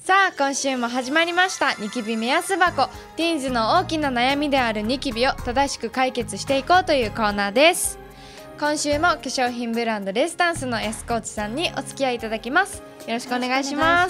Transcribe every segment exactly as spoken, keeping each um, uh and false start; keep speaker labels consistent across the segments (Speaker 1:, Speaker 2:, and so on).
Speaker 1: さあ今週も始まりましたニキビ目安箱。ティーンズの大きな悩みであるニキビを正しく解決していこうというコーナーです。今週も化粧品ブランドレスタンスのエスコーチさんにお付き合いいただきます。よろしくお願いします。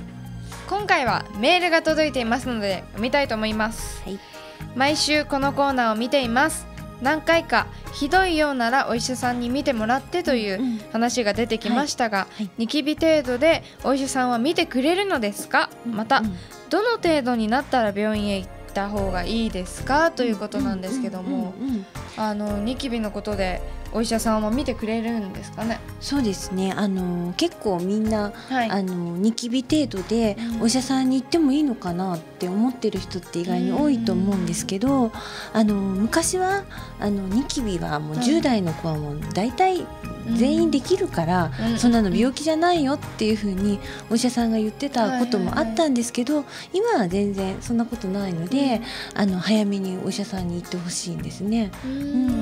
Speaker 1: 今回はメールが届いていますので読みたいと思います、はい、毎週このコーナーを見ています。何回かひどいようならお医者さんに見てもらってという話が出てきましたが、はいはい、ニキビ程度でお医者さんは見てくれるのですか？また、うん、どの程度になったら病院へ行った方がいいですかということなんですけども、あのニキビのことでお医者さんは見てくれるんですかね？
Speaker 2: そうですね、あの結構みんな、はい、あのニキビ程度でお医者さんに行ってもいいのかなって思ってる人って意外に多いと思うんですけど、うん、あの昔はあのニキビはもうじゅう代の子はもう大体全員できるから、うん、そんなの病気じゃないよっていう風にお医者さんが言ってたこともあったんですけど、今は全然そんなことないので、うん、あの早めにお医者さんに行ってほしいんですね。うんうんうん、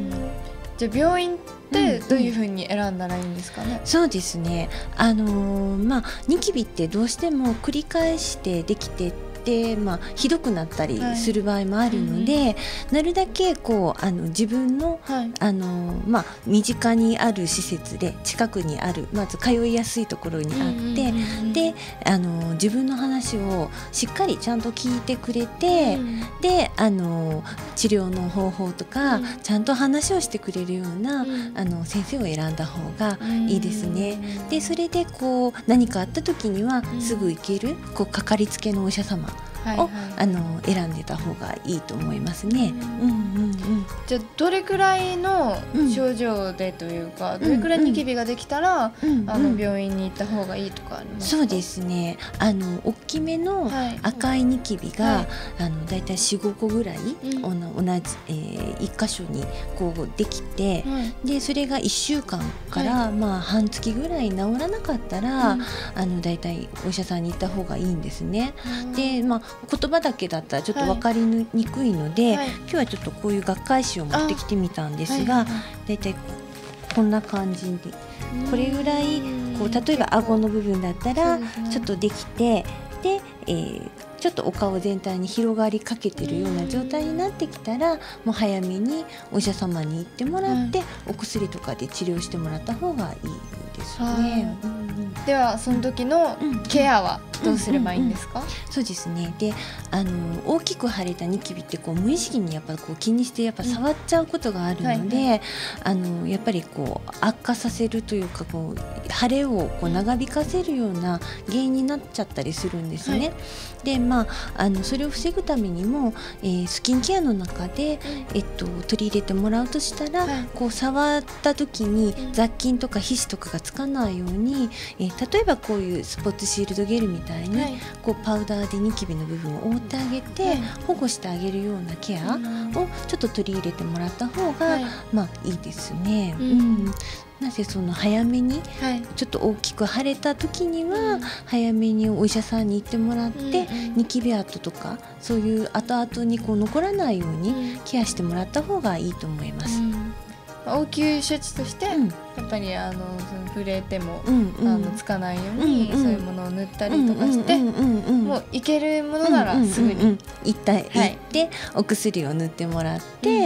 Speaker 1: じゃあ病院ってどういう風に選んだらいいんですかね？うんうん、
Speaker 2: そうですね、あのーまあ、ニキビってどうしても繰り返してできてでまあ、ひどくなったりする場合もあるので、はい、なるだけこうあの自分の、はい、あのまあ、身近にある施設で近くにあるまず通いやすいところにあって、であの自分の話をしっかりちゃんと聞いてくれて、うん、であの治療の方法とか、うん、ちゃんと話をしてくれるような、うん、あの先生を選んだ方がいいですね。うん、でそれでこう何かあった時にはすぐ行ける、こうかかりつけのお医者様を、はいはい、あの選んでた方がいいと思いますね。うんうんうん、
Speaker 1: じゃあどれくらいの症状でというか、うん、どれくらいニキビができたら、うんうん、あの病院に行った方がいいとかありますか？
Speaker 2: そうですね、あの大きめの赤いニキビが、はい、あのだいたい よん,ご 個ぐらい、うん、同じ、えー、いっ箇所にこうできて、はい、でそれがいっしゅうかんから、はい、まあ、半月ぐらい治らなかったら、うん、あのだいたいお医者さんに行った方がいいんですね。で、まあ言葉だけだったらちょっと分かりにくいので、はい、今日はちょっとこういう学会誌を持ってきてみたんですが、だいたいこんな感じでこれぐらいこう例えば顎の部分だったらちょっとできて、で、えー、ちょっとお顔全体に広がりかけてるような状態になってきたら、もう早めにお医者様に行ってもらって、お薬とかで治療してもらった方がいいですね。
Speaker 1: ではその時のケアはどうすればいいんですか？うんうんうん、
Speaker 2: そうですね、であの大きく腫れたニキビってこう無意識にやっぱこう気にしてやっぱ触っちゃうことがあるので、うんはいはい、あのやっぱりこう悪化させるというか、こう腫れをこう長引かせるような原因になっちゃったりするんですね。はい、でまあ、あのそれを防ぐためにも、えー、スキンケアの中で、えっと、取り入れてもらうとしたら、はい、こう触った時に雑菌とか皮脂とかがつかないように、えー、例えばこういうスポットシールドゲルみたいに、はい、こうパウダーでニキビの部分を覆ってあげて、はい、保護してあげるようなケアをちょっと取り入れてもらった方が、はい、まあいいですね。うんうん、なぜその早めに、はい、ちょっと大きく腫れた時には、うん、早めにお医者さんに行ってもらって、うんうん、ニキビ跡とかそういう後々にこう残らないようにケアしてもらった方がいいと思います。うん、
Speaker 1: 応急処置として、うん、やっぱりあのその触れても、うんうん、あのつかないように、うんうん、そういうものを塗ったりとかして、もういけるものならすぐに
Speaker 2: 行った行ってお薬を塗ってもらって、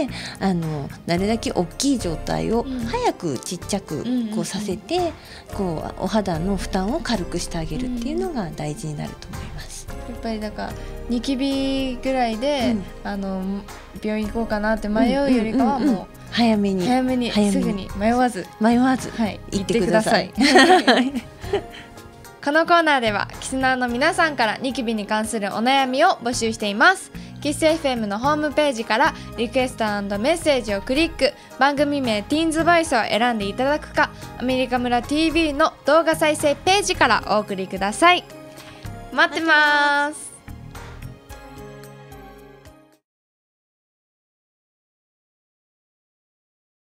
Speaker 2: うん、あのなるだけ大きい状態を早くちっちゃくこうさせて、こうお肌の負担を軽くしてあげるっていうのが大事になると思います。
Speaker 1: やっぱりだからニキビぐらいで、うん、あの病院行こうかなって迷うよりかはもう
Speaker 2: 早めに
Speaker 1: 早めにすぐに迷わず
Speaker 2: 迷わず、はい、行ってください。
Speaker 1: このコーナーではキスナーの皆さんからニキビに関するお悩みを募集しています。キス エフエム のホームページからリクエスト&メッセージをクリック、番組名ティーンズボイスを選んでいただくか、アメリカ村 ティーブイ の動画再生ページからお送りください。待ってます。